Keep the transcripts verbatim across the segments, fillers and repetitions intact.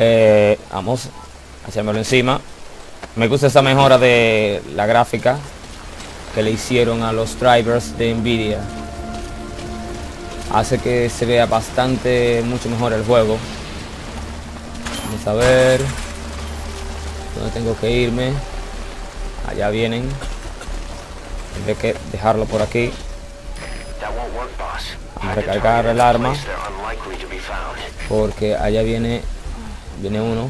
Eh, vamos a echármelo encima. Me gusta esa mejora de la gráfica que le hicieron a los drivers de Nvidia. Hace que se vea bastante, mucho mejor el juego. Vamos a ver dónde tengo que irme. Allá vienen. Tendré que dejarlo por aquí. Vamos a recargar el arma, porque allá viene viene uno.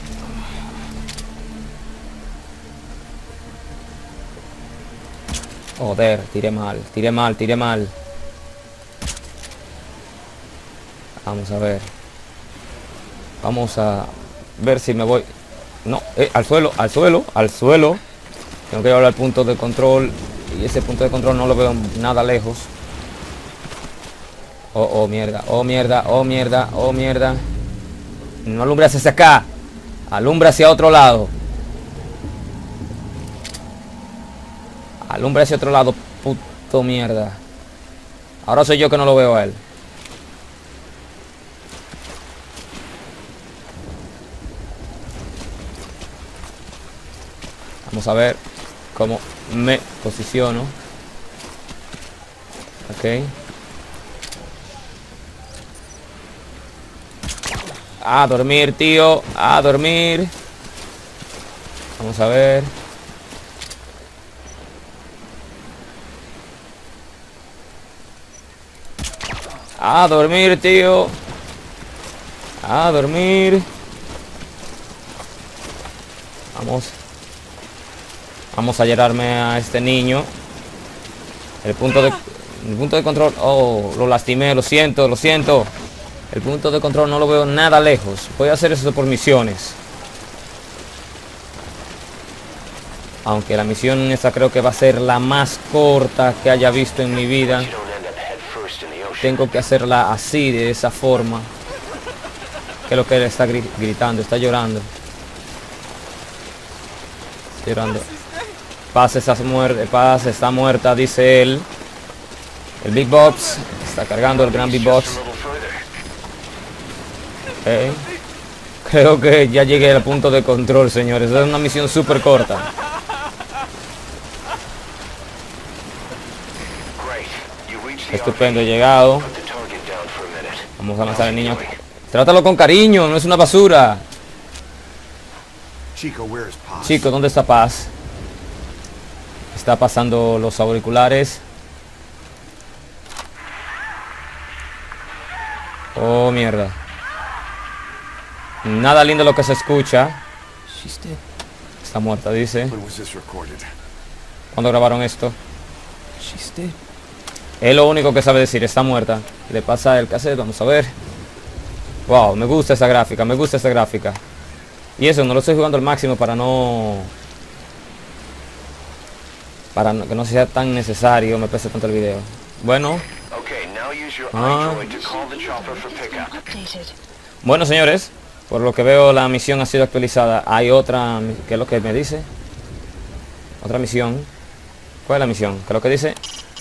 Joder, tiré mal, tiré mal, tiré mal. Vamos a ver. Vamos a ver si me voy. No, eh, al suelo, al suelo, al suelo. Tengo que llevar al punto de control. Y ese punto de control no lo veo nada lejos. Oh, oh, mierda, oh, mierda, oh, mierda, oh, mierda. No alumbra hacia acá. Alumbra hacia otro lado. Alumbra hacia otro lado, puto mierda. Ahora soy yo que no lo veo a él. Vamos a ver cómo me posiciono. Ok. A dormir, tío. A dormir. Vamos a ver. A dormir, tío. A dormir. Vamos. Vamos a llevarme a este niño. El punto de... El punto de control... Oh, lo lastimé, lo siento, lo siento. El punto de control no lo veo nada lejos. Voy a hacer eso por misiones. Aunque la misión esta creo que va a ser la más corta que haya visto en mi vida. Tengo que hacerla así, de esa forma. Que es lo que él está gri gritando, está llorando. Está llorando. Paz está muerta, Paz está muerta, dice él. El Big Box está cargando, el gran Big Box. Okay. Creo que ya llegué al punto de control, señores. Es una misión súper corta. Estupendo, he llegado. Vamos a lanzar al niño. Trátalo con cariño, no es una basura. Chico, ¿dónde está Paz? Está pasando los auriculares. Oh, mierda. Nada lindo lo que se escucha. Está muerta, dice. ¿Cuándo grabaron esto? Es lo único que sabe decir, está muerta. Le pasa el cassette, vamos a ver. Wow, me gusta esa gráfica, me gusta esa gráfica. Y eso, no lo estoy jugando al máximo para no... Para no, que no sea tan necesario, me pese tanto el video. Bueno. Ah. Bueno, señores. Por lo que veo, la misión ha sido actualizada. Hay otra... ¿Qué es lo que me dice? Otra misión. ¿Cuál es la misión? ¿Qué es lo que dice?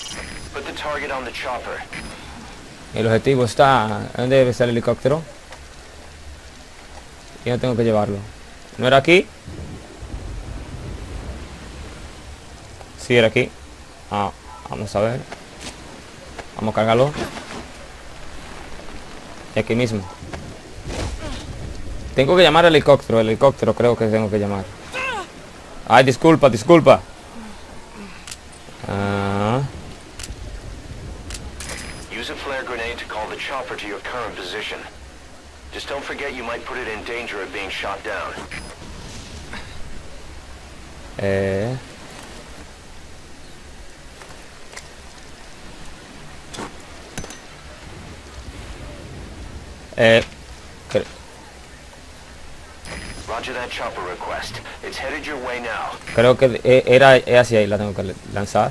El objetivo está... ¿Dónde debe estar el helicóptero? Y no tengo que llevarlo. ¿No era aquí? Sí, era aquí. Ah, vamos a ver. Vamos a cargarlo. Y aquí mismo. Tengo que llamar al helicóptero. El helicóptero creo que tengo que llamar. Ay, disculpa, disculpa. Ah. Use a flare grenade to call the chopper to your current position. Just don't forget you might put it in danger of being shot down. Eh. Eh. Creo que era hacia ahí, la tengo que lanzar.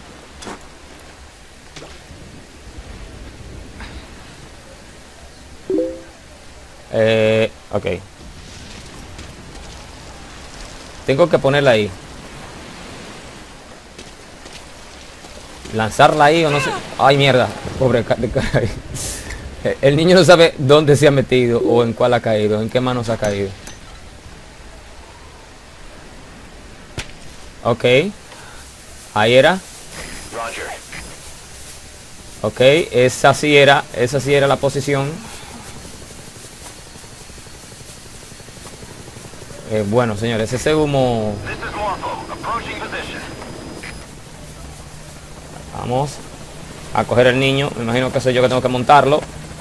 Eh, ok. Tengo que ponerla ahí. Lanzarla ahí o no sé. Ay, mierda. Pobre. El niño no sabe dónde se ha metido o en cuál ha caído, en qué manos ha caído. Ok. Ahí era. Roger. Ok, esa sí era, esa sí era la posición. Eh, bueno, señores, ese humo... This is Morpho. Approaching position. Vamos a coger el niño. Me imagino que soy yo que tengo que montarlo.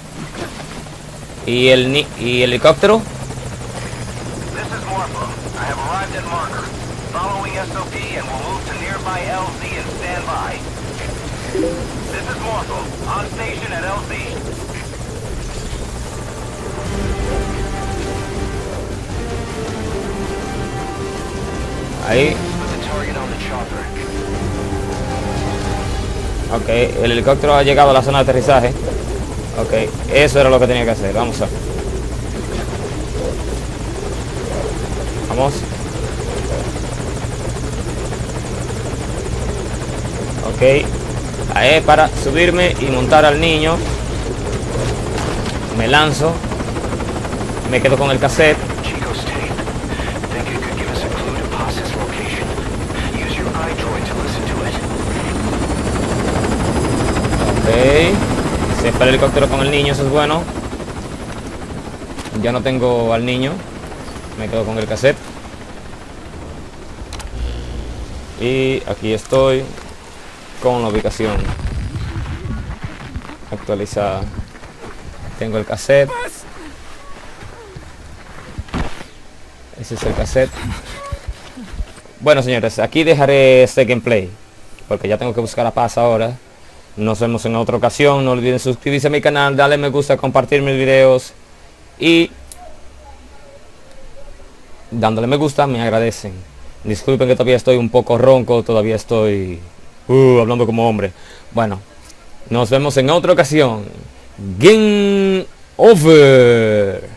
Y el ni y el helicóptero. This is Morpho. I have arrived at marker. Following S O P and will move to nearby L Z and stand by. This is Morpho. On station at L Z. Ahí. Put the target on the chopper. Ok, el helicóptero ha llegado a la zona de aterrizaje. Ok, eso era lo que tenía que hacer. Vamos a... Vamos. Ok. Ahí para subirme y montar al niño. Me lanzo. Me quedo con el cassette. Chico's tape. Think it could give us a clue to Paz's location. Use your iDroid to listen to it. Ok. Se fue el helicóptero con el niño, eso es bueno. Ya no tengo al niño. Me quedo con el cassette. Y aquí estoy con la ubicación actualizada. Tengo el cassette. Ese es el cassette. Bueno, señores, aquí dejaré este gameplay porque ya tengo que buscar a Paz ahora. Nos vemos en otra ocasión. No olviden suscribirse a mi canal, darle me gusta, compartir mis videos y dándole me gusta me agradecen. Disculpen que todavía estoy un poco ronco, todavía estoy uh, hablando como hombre. Bueno, nos vemos en otra ocasión. Game over.